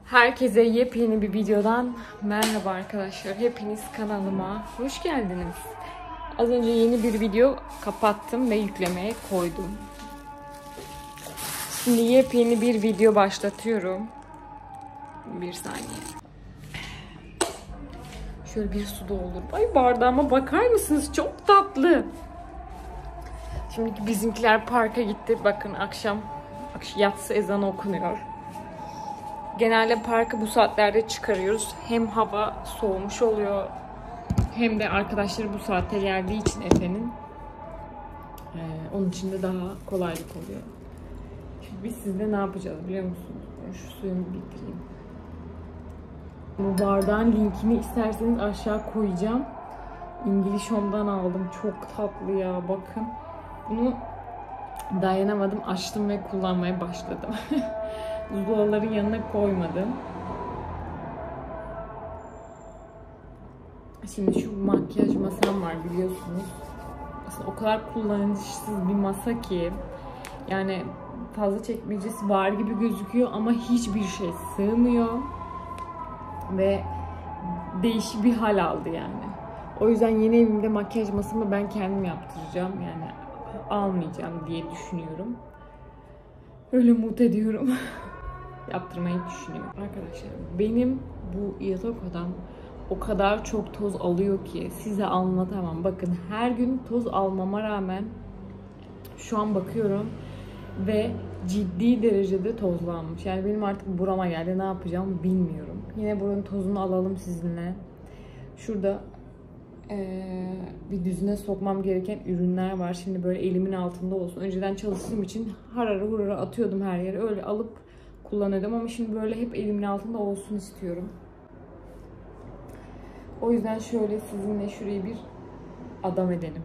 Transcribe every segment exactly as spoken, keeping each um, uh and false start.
Herkese yepyeni bir videodan merhaba arkadaşlar. Hepiniz kanalıma hoş geldiniz. Az önce yeni bir video kapattım ve yüklemeye koydum. Şimdi yepyeni bir video başlatıyorum. Bir saniye. Şöyle bir su doldur. Ay bardağıma bakar mısınız? Çok tatlı. Şimdi bizimkiler parka gitti. Bakın akşam yatsı ezanı okunuyor. Genelde parkı bu saatlerde çıkarıyoruz. Hem hava soğumuş oluyor hem de arkadaşları bu saatte geldiği için Efe'nin ee, onun için de daha kolaylık oluyor. Şimdi biz sizde ne yapacağız biliyor musunuz? Ben şu suyumu bitireyim. Bu bardağın linkini isterseniz aşağı koyacağım. İngiliz Home'dan aldım. Çok tatlı ya, bakın. Bunu dayanamadım, açtım ve kullanmaya başladım. Buzdolapların yanına koymadım. Şimdi şu makyaj masam var biliyorsunuz. Aslında o kadar kullanışsız bir masa ki. Yani fazla çekmecesi var gibi gözüküyor ama hiçbir şey sığmıyor. Ve değişik bir hal aldı yani. O yüzden yeni evimde makyaj masamı ben kendim yaptıracağım. Yani almayacağım diye düşünüyorum. Öyle umut ediyorum. Yaptırmayı düşünüyorum. Arkadaşlar benim bu yatak odam o kadar çok toz alıyor ki size anlatamam. Bakın her gün toz almama rağmen şu an bakıyorum ve ciddi derecede tozlanmış. Yani benim artık burama geldi. Ne yapacağım bilmiyorum. Yine buranın tozunu alalım sizinle. Şurada ee, bir düzine sokmam gereken ürünler var. Şimdi böyle elimin altında olsun. Önceden çalıştığım için harara hurara atıyordum her yere. Öyle alıp kullanıyordum ama şimdi böyle hep elimin altında olsun istiyorum. O yüzden şöyle sizinle şurayı bir adam edelim.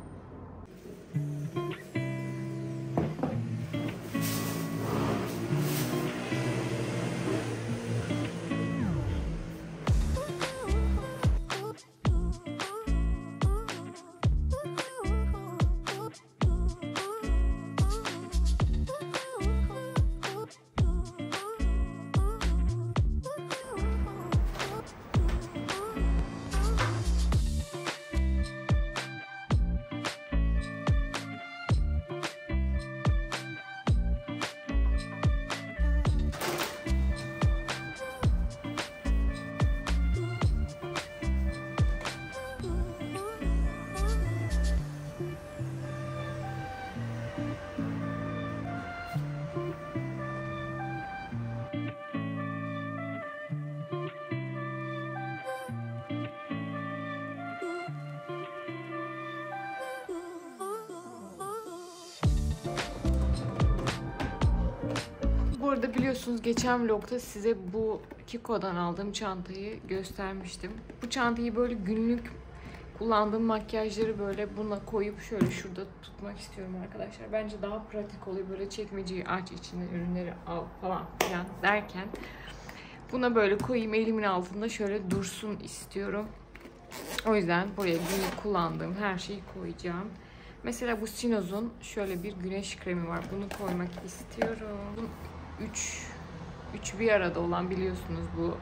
Bu arada biliyorsunuz geçen vlogda size bu Kiko'dan aldığım çantayı göstermiştim. Bu çantayı böyle günlük kullandığım makyajları böyle buna koyup şöyle şurada tutmak istiyorum arkadaşlar. Bence daha pratik oluyor. Böyle çekmeceyi aç, içinden ürünleri al falan filan derken buna böyle koyayım, elimin altında şöyle dursun istiyorum. O yüzden buraya günlük kullandığım her şeyi koyacağım. Mesela bu Sinoz'un şöyle bir güneş kremi var. Bunu koymak istiyorum. üç üç bir arada olan biliyorsunuz bu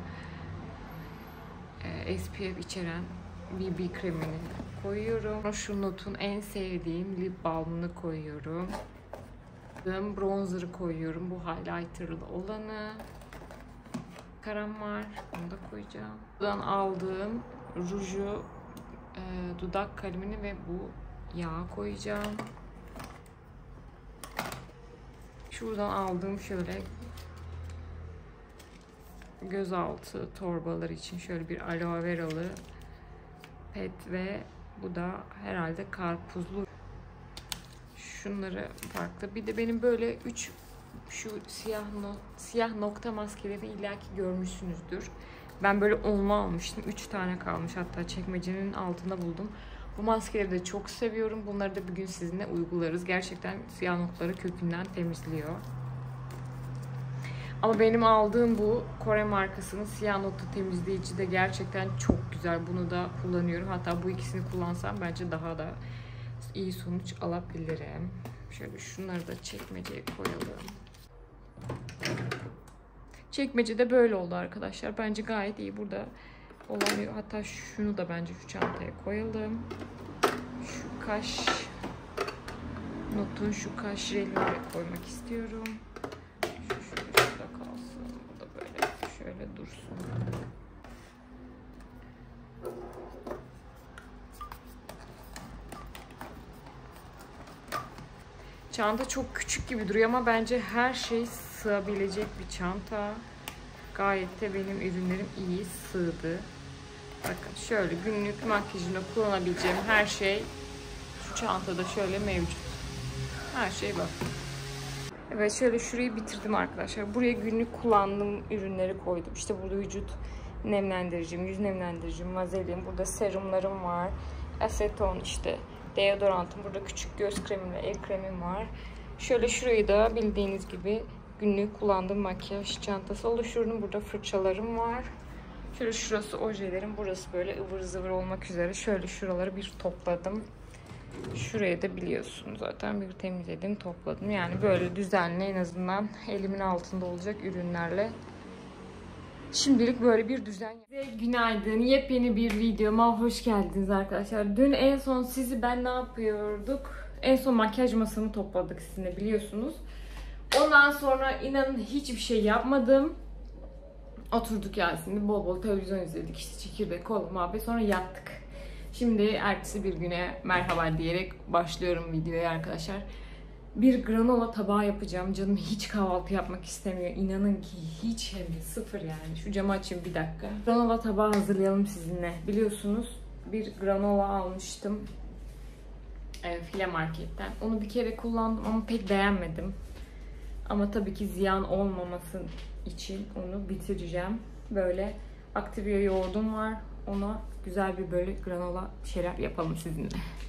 e, S P F içeren B B kremini koyuyorum. Şu Not'un en sevdiğim lip balmını koyuyorum. Bronzer'ı koyuyorum. Bu highlighter'lı olanı. Karam var. Onu da koyacağım. Buradan aldığım ruju, e, dudak kalemini ve bu yağı koyacağım. Şuradan aldığım şöyle gözaltı torbaları için şöyle bir aloe veralı pet ve bu da herhalde karpuzlu. Şunları farklı. Bir de benim böyle üç şu siyah no, siyah nokta maskelerini illaki görmüşsünüzdür. Ben böyle onlu almıştım. üç tane kalmış. Hatta çekmecenin altında buldum. Bu maskeleri de çok seviyorum. Bunları da bir gün sizinle uygularız. Gerçekten siyah noktaları kökünden temizliyor. Ama benim aldığım bu Kore markasının siyah nokta temizleyici de gerçekten çok güzel. Bunu da kullanıyorum. Hatta bu ikisini kullansam bence daha da iyi sonuç alabilirim. Şöyle şunları da çekmeceye koyalım. Çekmece de böyle oldu arkadaşlar. Bence gayet iyi. Burada olan, hatta şunu da bence şu çantaya koyalım. Şu kaş notun şu kaş jelini koymak istiyorum. Şu şöyle şurada kalsın. Bu da böyle şöyle dursun. Çanta çok küçük gibi duruyor ama bence her şey sığabilecek bir çanta. Gayet de benim ürünlerim iyi sığdı. Bakın şöyle günlük makyajını kullanabileceğim her şey şu çantada şöyle mevcut. Her şey bak. Evet, şöyle şurayı bitirdim arkadaşlar. Buraya günlük kullandığım ürünleri koydum. İşte burada vücut nemlendiricim, yüz nemlendiricim, vazelin. Burada serumlarım var. Aseton, işte deodorantım. Burada küçük göz kremim ve el kremim var. Şöyle şurayı da bildiğiniz gibi günlük kullandığım makyaj çantası oluşturdum. Burada fırçalarım var. Şöyle şurası ojelerim. Burası böyle ıvır zıvır olmak üzere. Şöyle şuraları bir topladım. Şurayı da biliyorsunuz zaten bir temizledim, topladım. Yani böyle düzenli, en azından elimin altında olacak ürünlerle. Şimdilik böyle bir düzen. Günaydın. Yepyeni bir videoma hoş geldiniz arkadaşlar. Dün en son sizi ben ne yapıyorduk? En son makyaj masamı topladık sizinle, biliyorsunuz. Ondan sonra inanın hiçbir şey yapmadım. Oturduk Yasin'le bol bol televizyon izledik. İşte çekirdek, kola, muhabbet, sonra yattık. Şimdi ertesi bir güne merhaba diyerek başlıyorum videoya arkadaşlar. Bir granola tabağı yapacağım. Canım hiç kahvaltı yapmak istemiyor. İnanın ki hiç, hem de sıfır yani. Şu camı açayım bir dakika. Granola tabağı hazırlayalım sizinle. Biliyorsunuz bir granola almıştım. E, File Market'ten. Onu bir kere kullandım ama pek beğenmedim. Ama tabii ki ziyan olmaması için onu bitireceğim. Böyle Activia yoğurdum var. Ona güzel bir böyle granola şeyler yapalım sizinle.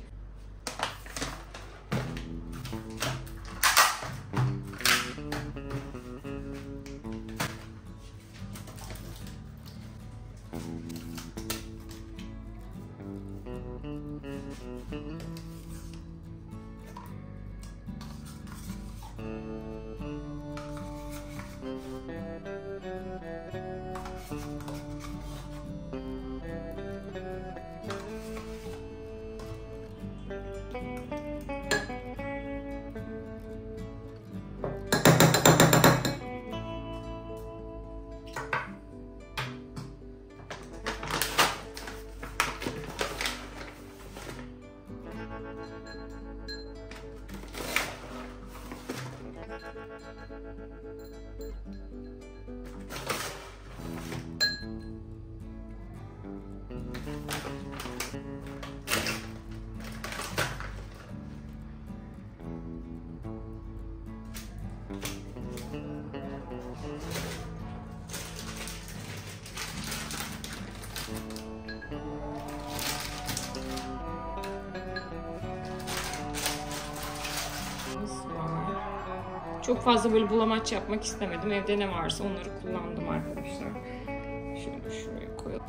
Çok fazla böyle bulamaç yapmak istemedim. Evde ne varsa onları kullandım arkadaşlar. Şöyle şuraya koyalım.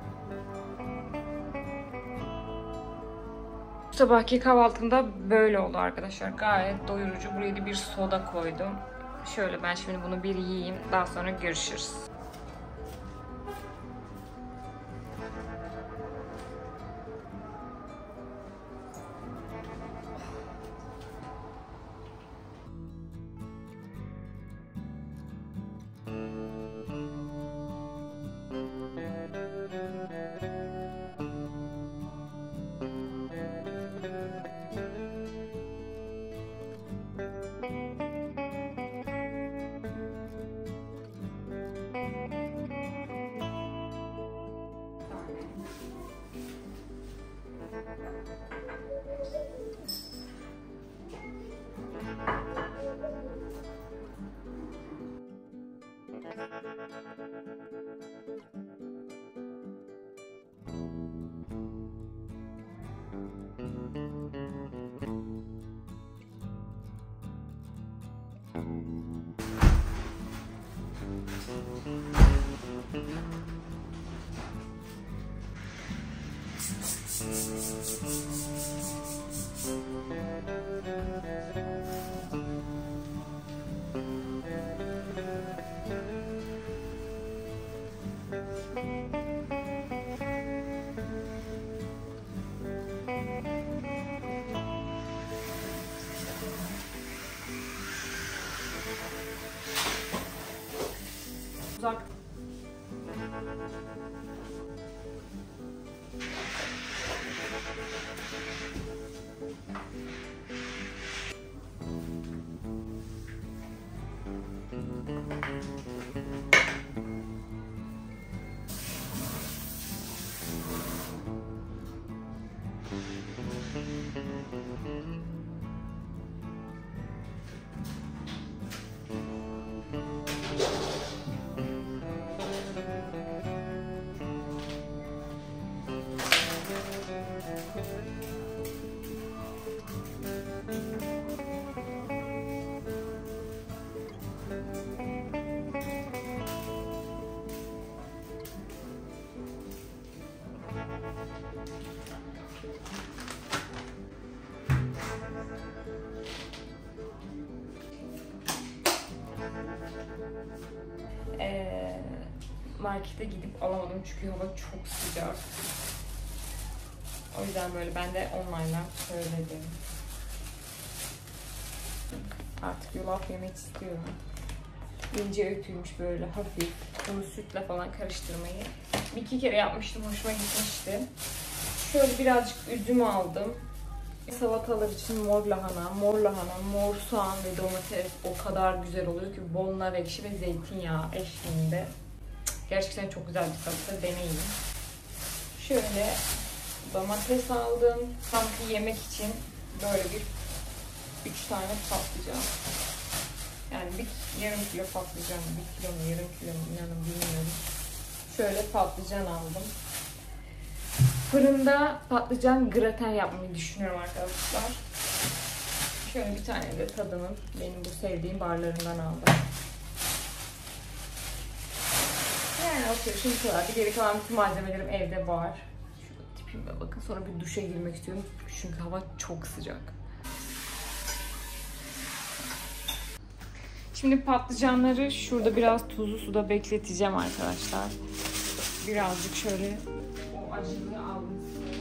Bu sabahki kahvaltımda böyle oldu arkadaşlar. Gayet doyurucu. Buraya da bir soda koydum. Şöyle ben şimdi bunu bir yiyeyim. Daha sonra görüşürüz. mutfak. Ee, markete gidip alamadım çünkü hava çok sıcak. O yüzden böyle ben de online'dan söyledim. Artık yulaf yemek istiyorum. İnce öğütülmüş böyle hafif. Bunu sütle falan karıştırmayı bir iki kere yapmıştım. Hoşuma gitmişti. Şöyle birazcık üzüm aldım. Salatalar için mor lahana, mor lahana, mor soğan ve domates o kadar güzel oluyor ki bol nar ekşi ve zeytinyağı eşliğinde. Gerçekten çok güzel bir salata, deneyin. Şöyle domates aldım. Sanki yemek için böyle bir üç tane patlıcan. Yani bir yarım kilo patlıcan, bir kilo mu yarım kilo mu inanın bilmiyorum. Şöyle patlıcan aldım. Fırında patlıcan graten yapmayı düşünüyorum arkadaşlar. Şöyle bir tane de tadının benim bu sevdiğim barlarından aldım. Yani atıyorum şimdi bu kadar. Bir geri kalan bütün malzemelerim evde var. Şurada tipime bakın. Sonra bir duşa girmek istiyorum. Çünkü hava çok sıcak. Şimdi patlıcanları şurada biraz tuzlu suda bekleteceğim arkadaşlar. Birazcık şöyle o acılığı aldım.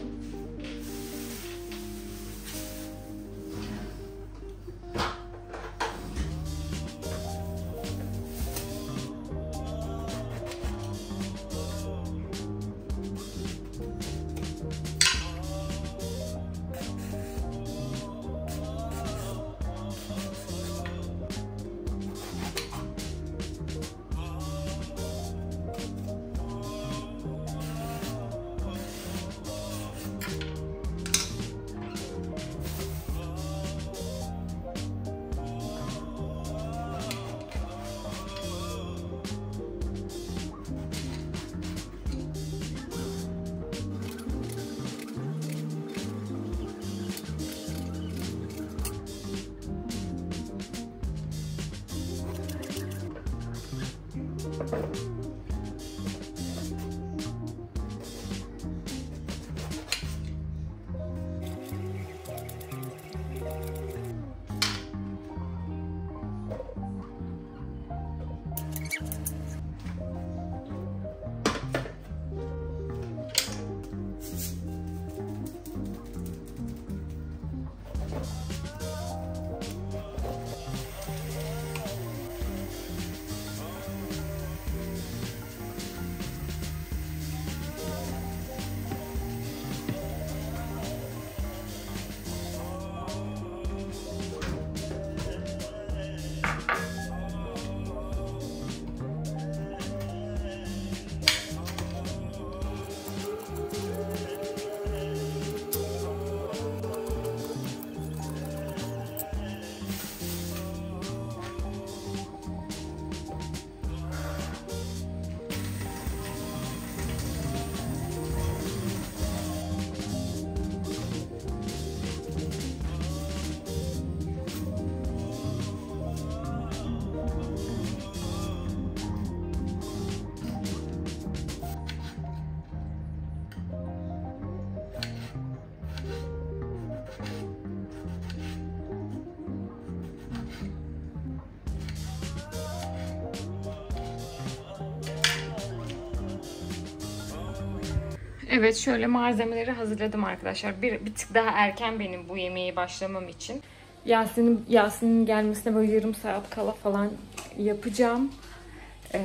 Evet, şöyle malzemeleri hazırladım arkadaşlar. Bir, bir tık daha erken benim bu yemeğe başlamam için. Yasin'in Yasin'in gelmesine böyle yarım saat kala falan yapacağım. Ee,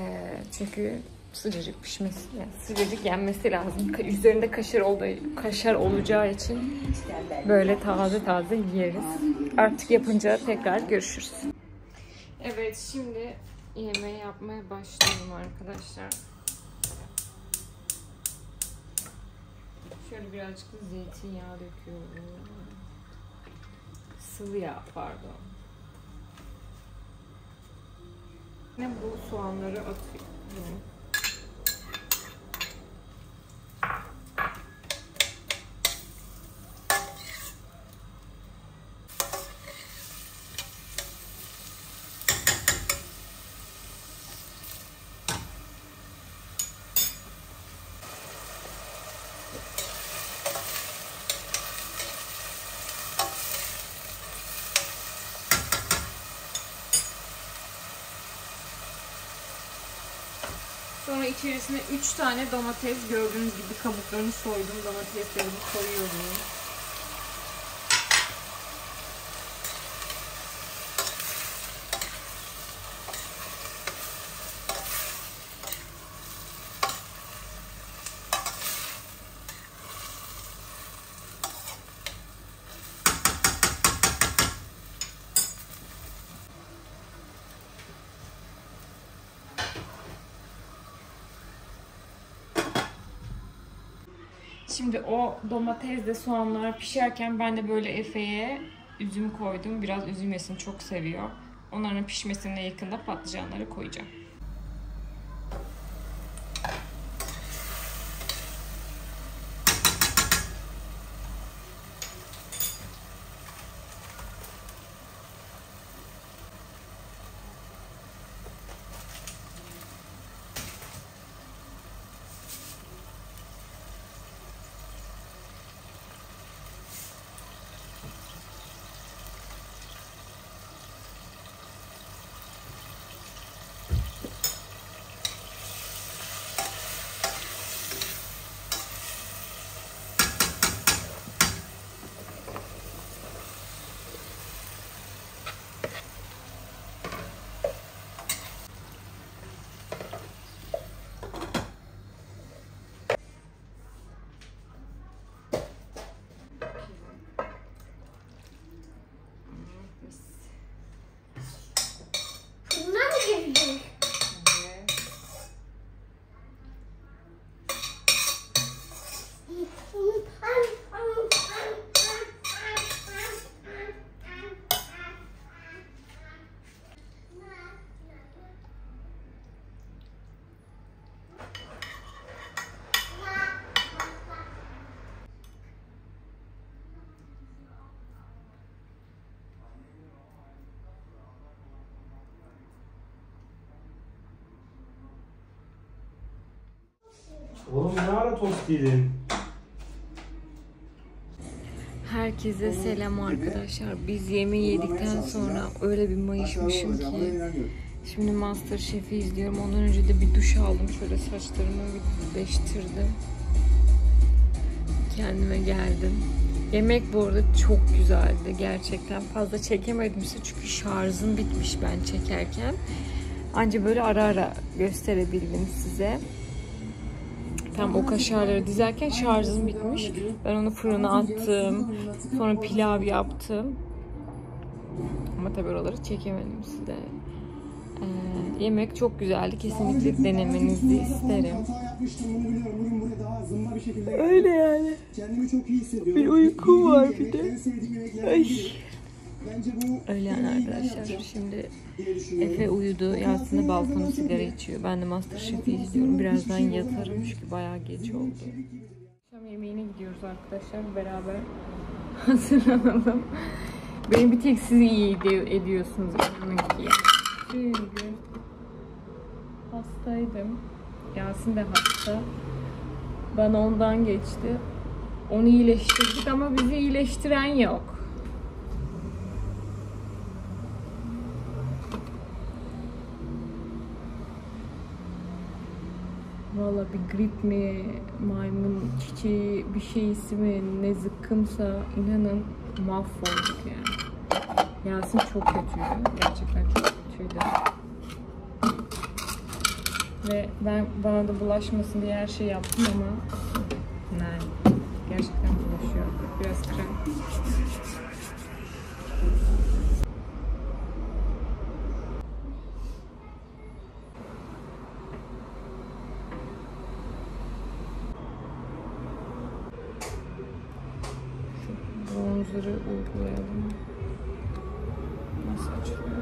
Çünkü sıcacık pişmesi, yani sıcacık yenmesi lazım. Üzerinde kaşar, olduğu, kaşar olacağı için böyle taze taze yeriz. Artık yapınca tekrar görüşürüz. Evet, şimdi yemeği yapmaya başlayalım arkadaşlar. Şöyle birazcık da zeytinyağı döküyorum. Sıvı yağ, pardon. Yine bu soğanları atıyorum. Sonra içerisine üç tane domates, gördüğünüz gibi kabuklarını soydum. Domateslerimi koyuyorum. Şimdi o domatesle soğanlar pişerken ben de böyle Efe'ye üzüm koydum. Biraz üzüm yesin, çok seviyor. Onların pişmesine yakında patlıcanları koyacağım. Oğlum ne ara tost yedin? Herkese selam arkadaşlar. Biz yemeği yedikten sonra öyle bir mayışmışım ki. Şimdi MasterChef'i izliyorum. Ondan önce de bir duş aldım. Şöyle saçlarımı bir düzleştirdim. Kendime geldim. Yemek bu arada çok güzeldi. Gerçekten fazla çekemedim size çünkü şarjım bitmiş ben çekerken. Anca böyle ara ara gösterebildim size. Tam o kaşarları dizerken şarjım bitmiş. Ben onu fırına attım. Sonra pilav yaptım. Ama tabii oraları çekemedim size. Ee, yemek çok güzeldi. Kesinlikle denemenizi isterim. Öyle yani. Bir uykum var bir de. Ay. Öyle yani arkadaşlar. Şimdi Efe uyudu. Yasin'de balkona sigara içiyor. Ben de MasterChef'i izliyorum. Birazdan yatarım çünkü bayağı geç oldu. Akşam yemeğine gidiyoruz arkadaşlar. Beraber hazırlanalım. Beni bir tek siz iyi ediyorsunuz. Çünkü hastaydım. Yasin de hasta. Bana ondan geçti. Onu iyileştirdik ama bizi iyileştiren yok. Valla bir grip mi, maymun çiçeği bir şeysi mi, ne zıkkımsa inanın mahvolduk yani. Yasin çok kötüydü. Gerçekten çok kötüydü. Ve ben bana da bulaşmasın diye her şey yaptım ama yani gerçekten bulaşıyor. Biraz krem. Şu bronzer'ı uygulayalım. Nasıl açılıyor?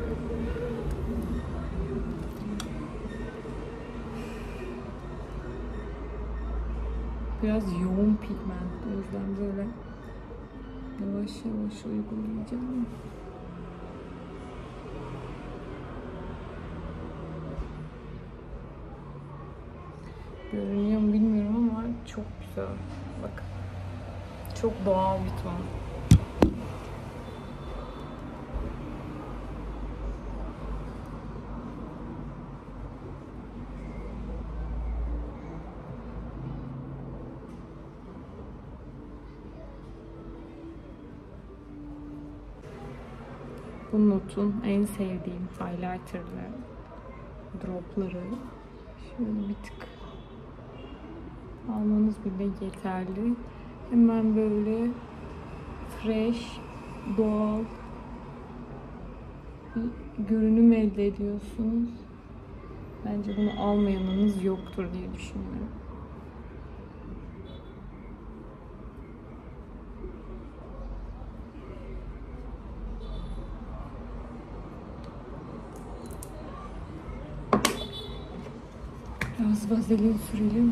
Biraz yoğun pigment, o yüzden böyle yavaş yavaş uygulayacağım. Görünüyor mu bilmiyorum ama çok güzel. Bakın. Çok doğal bir ton. Bu Not'un en sevdiğim highlighter'lı dropları. Şöyle bir tık almanız bile yeterli. Hemen böyle fresh, doğal bir görünüm elde ediyorsunuz. Bence bunu almayanınız yoktur diye düşünüyorum. Biraz vazelin sürelim.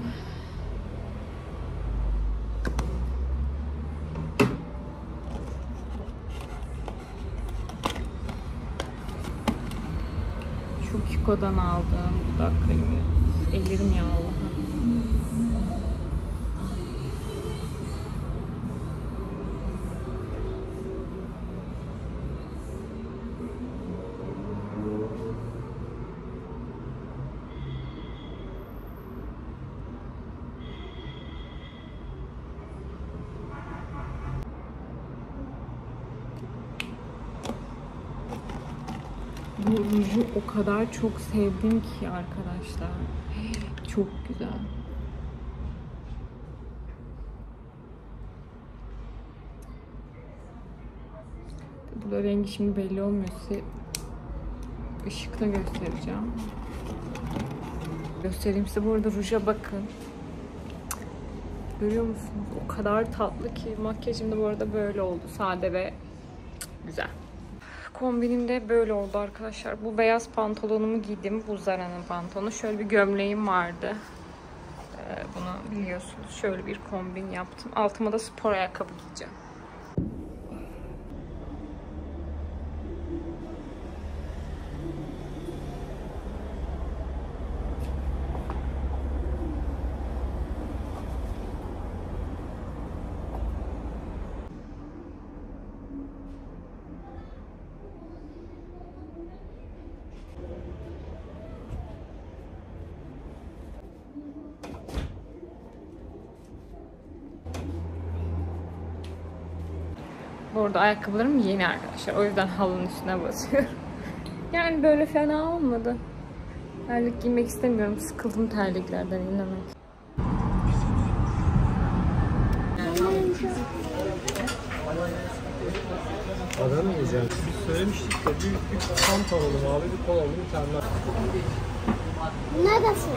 Şu Kiko'dan aldığım dudak kremi. Ellerim yağlı. Bu ruju o kadar çok sevdim ki arkadaşlar. Çok güzel. Burada rengi şimdi belli olmuyor. Size ışıkta göstereceğim. Göstereyim size. Bu arada ruja bakın. Görüyor musunuz? O kadar tatlı ki. Makyajım da bu arada böyle oldu. Sade ve güzel. Kombinim de böyle oldu arkadaşlar. Bu beyaz pantolonumu giydim. Bu Zara'nın pantolonu. Şöyle bir gömleğim vardı. Ee, bunu biliyorsunuz. Şöyle bir kombin yaptım. Altıma da spor ayakkabı giyeceğim. Bu arada ayakkabılarım yeni arkadaşlar. O yüzden halının üstüne basıyorum. Yani böyle fena olmadı. Terlik giymek istemiyorum. Sıkıldım terliklerden, inanın. Adam mı yiyeceğim? Biz söylemiştik de büyük bir pantolonum abi, bir kol aldım, bir tane daha. Neredesin?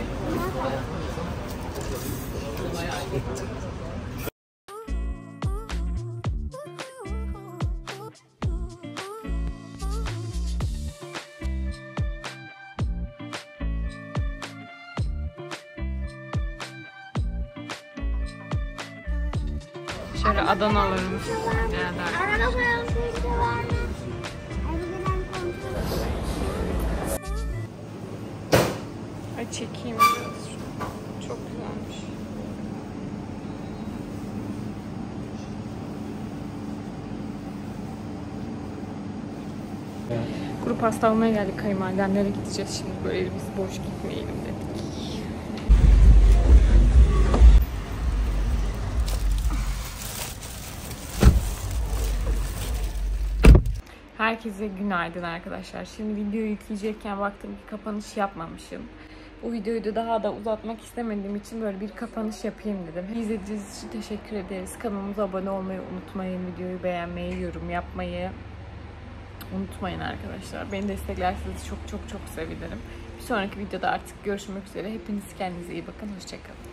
Şöyle Adanalı'nın Araba koyalım, bir de var mı? Ay çekeyim biraz. Çok güzelmiş. Kuru pasta almaya geldik kayınvalidemlere gideceğiz şimdi, böyle elimiz boş gitmeyelim dedik. Herkese günaydın arkadaşlar. Şimdi videoyu yükleyecekken baktım ki kapanış yapmamışım. Bu videoyu da daha da uzatmak istemediğim için böyle bir kapanış yapayım dedim. İzlediğiniz için teşekkür ederiz. Kanalımıza abone olmayı unutmayın. Videoyu beğenmeyi, yorum yapmayı unutmayın arkadaşlar. Beni desteklerseniz çok çok çok sevinirim. Bir sonraki videoda artık görüşmek üzere. Hepiniz kendinize iyi bakın. Hoşçakalın.